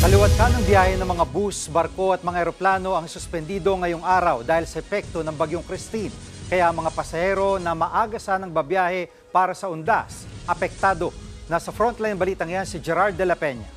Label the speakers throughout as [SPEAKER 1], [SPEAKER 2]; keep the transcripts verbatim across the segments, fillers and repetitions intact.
[SPEAKER 1] Kaliwat ka ng biyahe ng mga bus, barko at mga eroplano ang suspendido ngayong araw dahil sa epekto ng bagyong Christine. Kaya mga pasahero na maaga sanang babiyahe para sa undas, apektado. Nasa frontline balitang yan si Gerard de la Peña.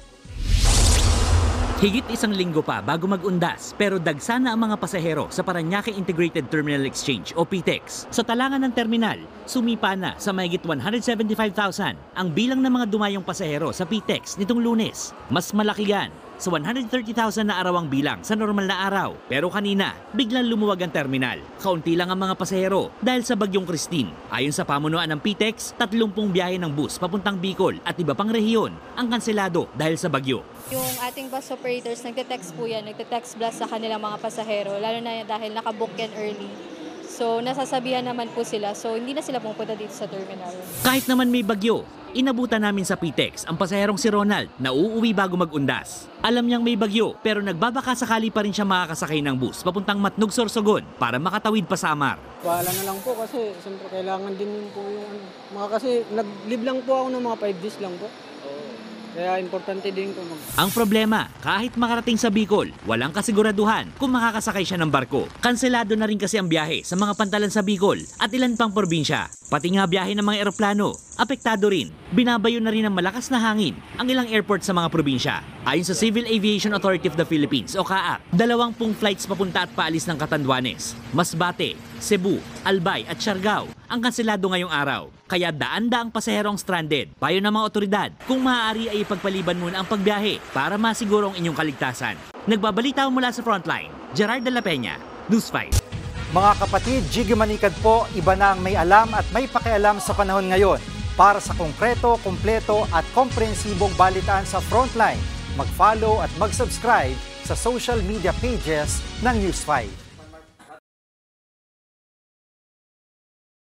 [SPEAKER 2] Higit isang linggo pa bago mag-undas pero dagsa na ang mga pasahero sa Parañaque Integrated Terminal Exchange o P T E X. Sa talangan ng terminal, sumipa na sa mahigit one hundred seventy-five thousand ang bilang ng mga dumayong pasahero sa P T E X nitong Lunes. Mas malaki yan sa one hundred thirty thousand na arawang bilang sa normal na araw. Pero kanina, biglang lumuwag ang terminal. Kaunti lang ang mga pasahero dahil sa bagyong Christine. Ayon sa pamunuan ng P T E X, tatlumpung biyahe ng bus papuntang Bicol at iba pang rehiyon ang kanselado dahil sa bagyo.
[SPEAKER 3] Yung ating bus operators, nagte-text po yan, nagte-text blast sa kanilang mga pasahero, lalo na dahil nakabook yan early. So, nasasabihan naman po sila, so hindi na sila pumunta dito sa terminal.
[SPEAKER 2] Kahit naman may bagyo, inabutan namin sa P T E X ang pasaherong si Ronald na uuwi bago mag-undas. Alam niyang may bagyo pero nagbabaka sakali pa rin siya makakasakay ng bus papuntang Matnog, Sorsogon para makatawid pa sa Amar.
[SPEAKER 4] Bahala na lang po kasi siyempre kailangan din yun po yung ano. Mga kasi nag-live lang po ako ng mga five days lang po. Kaya importante din ko mag...
[SPEAKER 2] Ang problema, kahit makarating sa Bicol, walang kasiguraduhan kung makakasakay siya ng barko. Kanselado na rin kasi ang biyahe sa mga pantalan sa Bicol at ilan pang probinsya. Pati nga biyahe ng mga eroplano, apektado rin. Binabayo na rin ng malakas na hangin ang ilang airport sa mga probinsya. Ayon sa Civil Aviation Authority of the Philippines o C A A P, dalawampung flights papunta at paalis ng Catanduanes, Masbate, Cebu, Albay at Siargao ang kanselado ngayong araw. Kaya daan-daang pasahero ang stranded. Payo ng mga otoridad, kung maaari ay ipagpaliban muna ang pagbiyahe para masiguro ang inyong kaligtasan. Nagbabalita mula sa Frontline, Gerard de la Peña, News five.
[SPEAKER 1] Mga kapatid, Jiggy Manikad po, iba na ang may alam at may pakialam sa panahon ngayon. Para sa konkreto, kumpleto at komprehensibong balitaan sa Frontline, mag-follow at mag-subscribe sa social media pages ng News five.